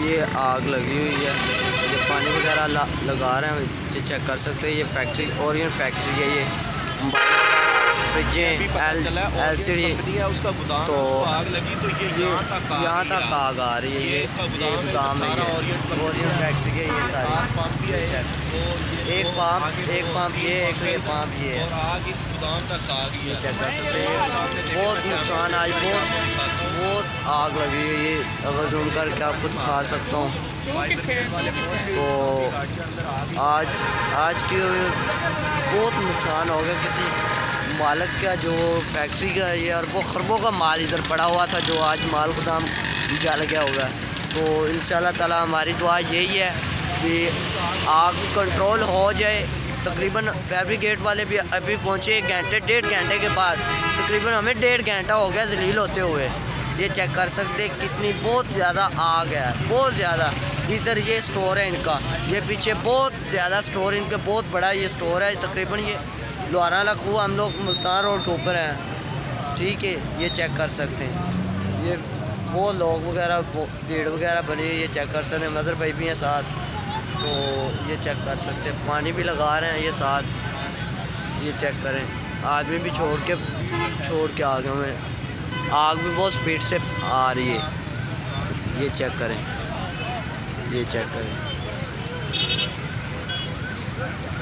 ये आग लगी हुई है, ये पानी वगैरह लगा रहे हैं, ये चेक कर सकते हैं। ये फैक्ट्री ओरियन फैक्ट्री है, ये फ्रिजें LCD तो यहाँ तक आग आ रही है। ये गोदाम है, ये ओरियन फैक्ट्री है। ये सारी एक पंप ये पंप ये है, ये चेक कर सकते हैं। बहुत नुकसान आज बहुत आग लगी है। ये अगर जूम करके आपको दिखा सकता हूँ तो आज के बहुत नुकसान हो गया किसी मालिक का, जो फैक्ट्री का ये अरबों खरबों का माल इधर पड़ा हुआ था, जो आज माल गोदाम जल गया होगा। तो इंशाल्लाह ताला हमारी दुआ यही है कि आग कंट्रोल हो जाए। तकरीबन फायर ब्रिगेड वाले भी अभी पहुँचे 1-1.5 घंटे के बाद, तकरीबन हमें 1.5 घंटा हो गया जलील होते हुए। ये चेक कर सकते कितनी बहुत ज़्यादा आग है, बहुत ज़्यादा। इधर ये स्टोर है इनका, ये पीछे बहुत ज़्यादा स्टोर इनका बहुत बड़ा ये स्टोर है। तकरीबन ये लोहारा लखू, हम लोग मुल्तान रोड के ऊपर हैं, ठीक है। ये चेक कर सकते हैं, ये वो लोग वगैरह भीड़ वगैरह बनी हुई, ये चेक कर सकते हैं। मदर भाई भी हैं साथ, तो ये चेक कर सकते हैं। पानी भी लगा रहे हैं ये साथ, ये चेक करें। आदमी भी छोड़ के आ गए हैं, आग भी बहुत स्पीड से आ रही है। ये चेक करें, ये चेक करें।